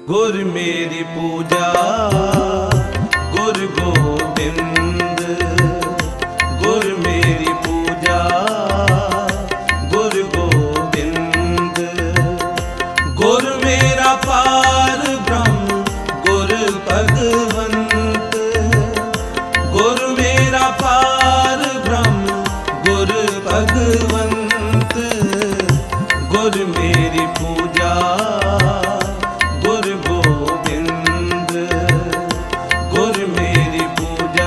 गुर मेरी पूजा गुरु गोविंद, गुर मेरी पूजा गुरु गोविंद। गुर मेरा पार ब्रह्म गुर भगवंत, गुर मेरा पार ब्रह्म गुर भगवंत। गुर मेरी पूजा गुरु गोविंद, गुर मेरी पूजा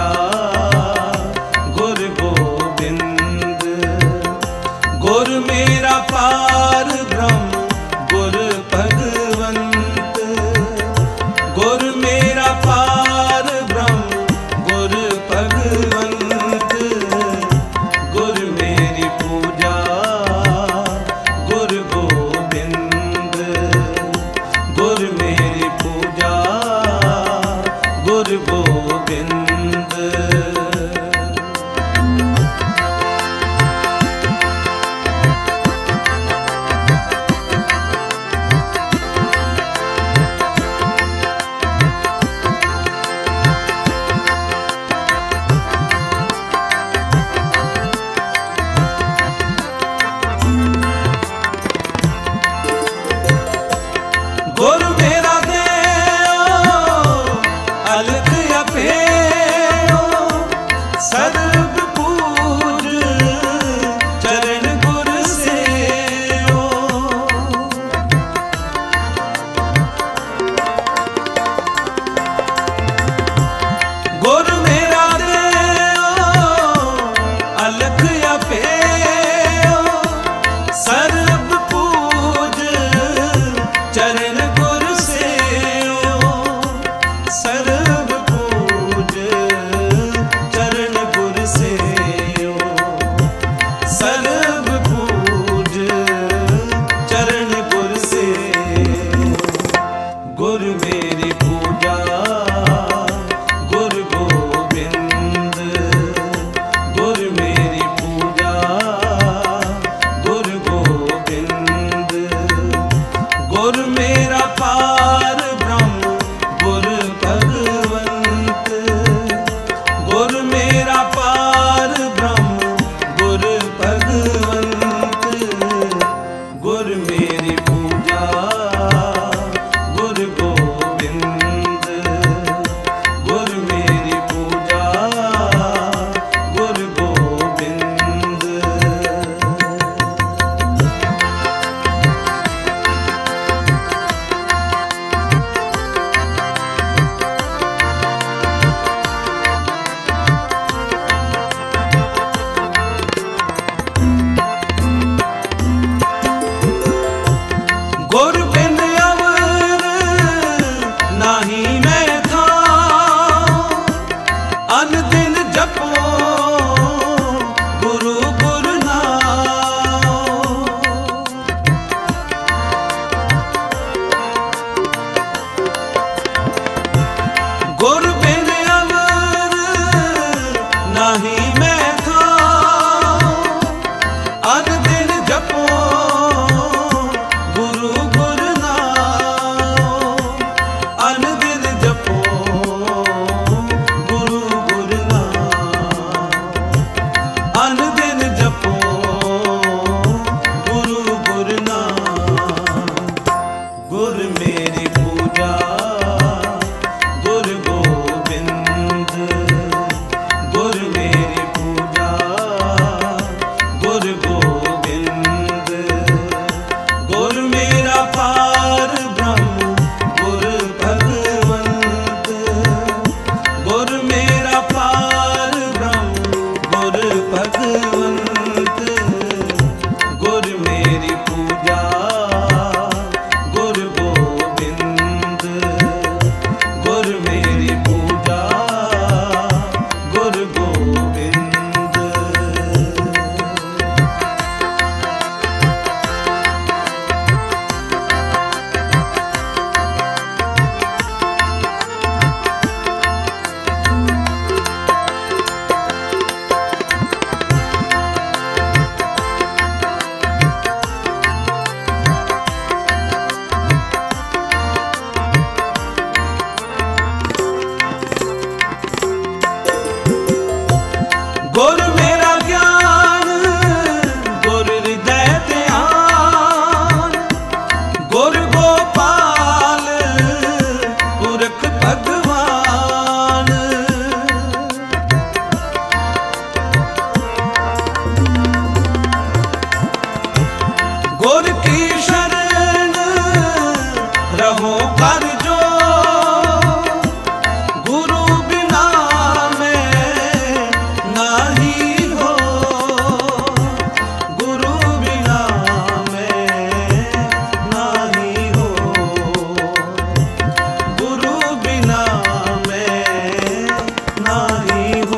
गुरु गोविंद। गुर मेरा पार ब्रह्म गुर भगवंत, गुर मेरा पार ब्रह्म गुर भगवंत। गुर मेरी पूजा गुरु गोविंद, गुर मेरी पूजा गुरु गोविंद। गुर की शरण रहो कर जो, गुरु बिना मैं नाही हो, गुरु बिना मैं नाही हो, गुरु बिना मैं नाही हो।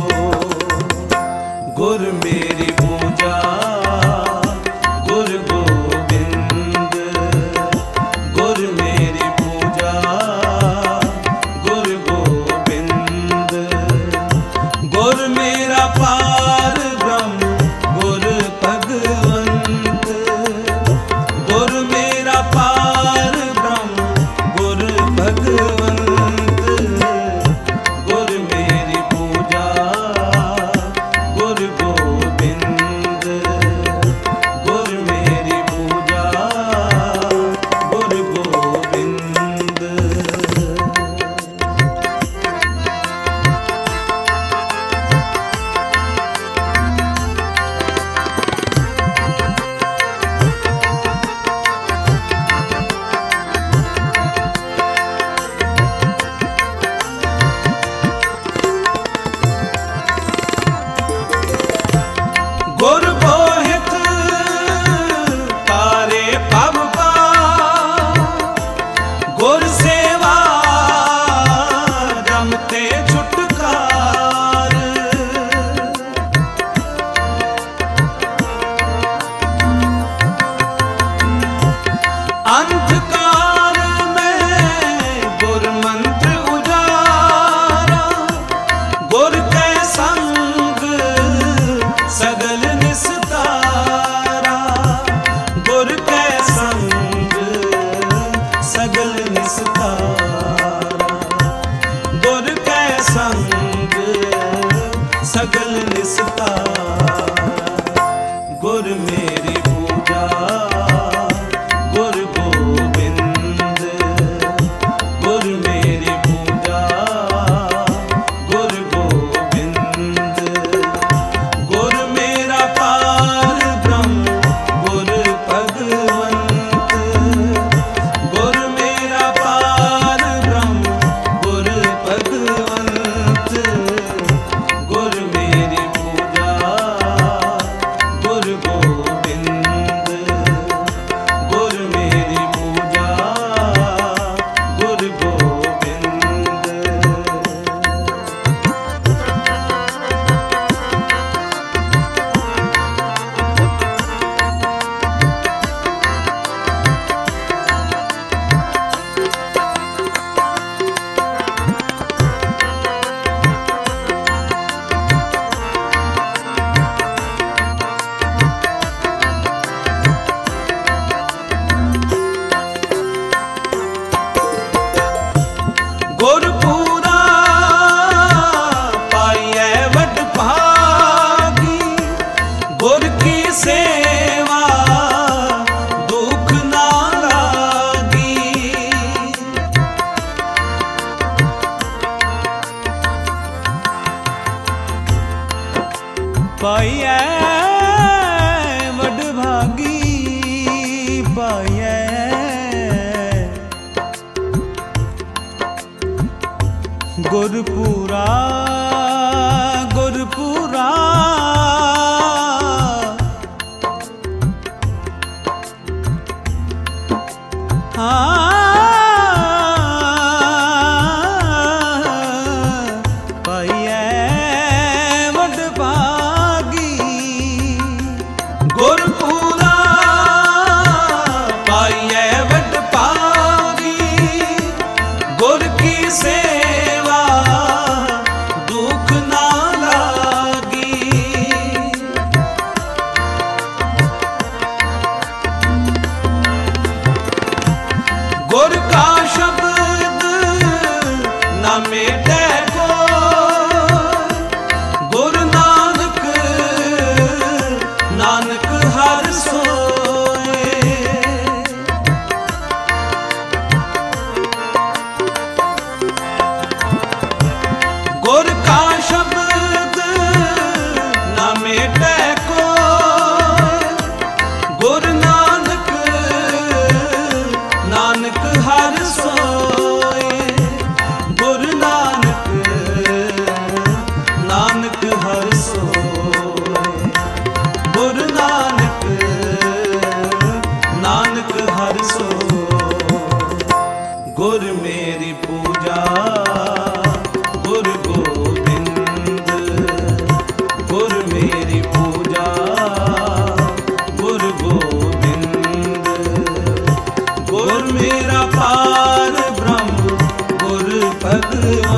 गुर मेरी पूजा गुर गोविंद, गुर मेरी पूजा गुर गोविंद, गुर मेरा पार ब्रह्म गुर भगवंत, गुर मेरा पार ब्रह्म गुर भगवंत, गुर मेरी पूजा गुर गोविंद, गुर मेरी पूजा गुर गोविंद। गुर बोहित तारे पब पा, गुर सेवा रमते छुटकार, अंधकार में गुर मंत्र उजारा, गुर के संग सगल निस्तारा, गुर के संग सगल निस्तारा, गुर के संग सगल निस्तारा। गुर मेरी पूजा गुर गोविंद, गुर मेरी पूजा गुर गोविंद, गुर मेरा पार ब्रह्म गुर भगवंत, गुर मेरा पार ब्रह्म गुर भगवंत, गुर मेरी पूजा गुर गोविंद, गुर मेरी पूजा गुर गोविंद। गुरपुरा पाइए वड भागी, गुर की सेवा दुख ना लागी, पाइए वड भागी, पाइए गुरपुरा गुरपुरा पाइए वड भागी, गुरपुरा पाइए वड भागी, गुर की सेवा दुख ना लागी, गुर का शब्द न मिटे को, गुर नानक नानक हर सोए, गुर का शब्द न मिटे को, गुर नानक गोबिंद। गुर मेरा पार ब्रह्म गुर भगवान।